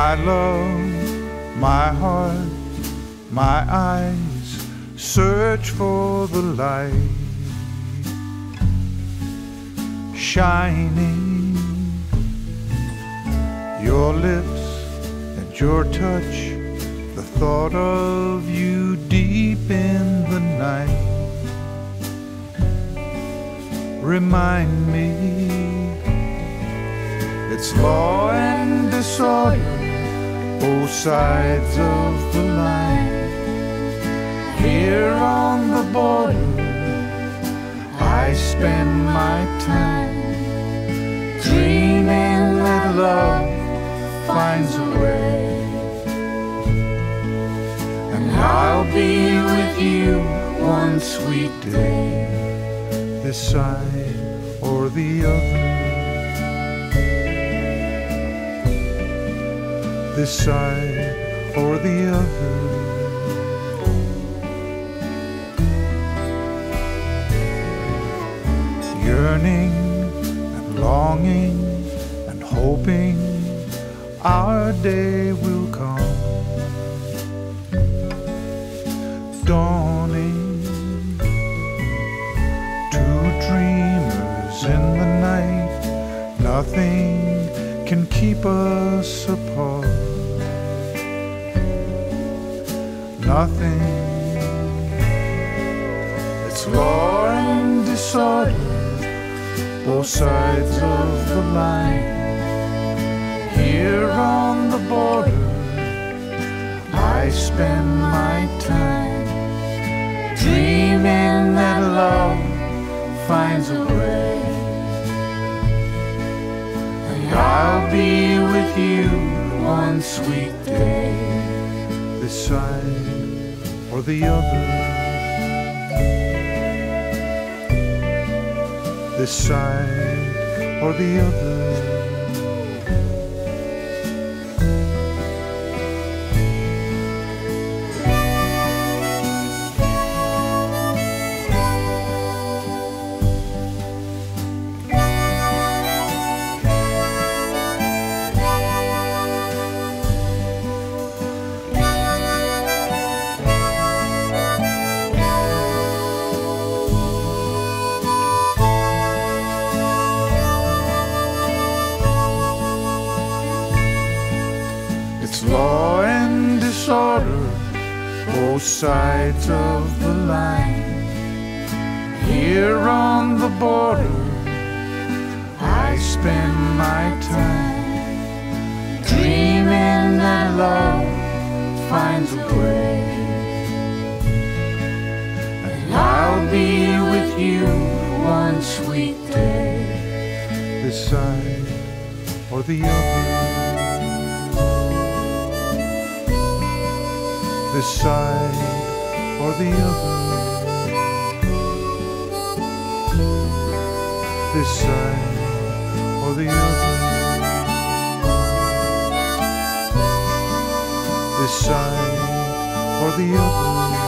My love, my heart, my eyes search for the light shining. Your lips and your touch, the thought of you deep in the night remind me it's law and disorder, both sides of the line. Here on the border, I spend my time dreaming that love finds a way, and I'll be with you one sweet day, this side or the other, this side or the other. Yearning and longing and hoping our day will come, dawning. Two dreamers in the night, nothing can keep us apart, nothing. It's law and disorder, both sides of the line. Here on the border, I spend my time dreaming that love finds a way, and I'll be with you one sweet day, this side or the other, this side or the other. Law and disorder, both sides of the line. Here on the border, I spend my time dreaming that love finds a way, and I'll be with you one sweet day, this side or the other, this side or the other, this side or the other, this side or the other.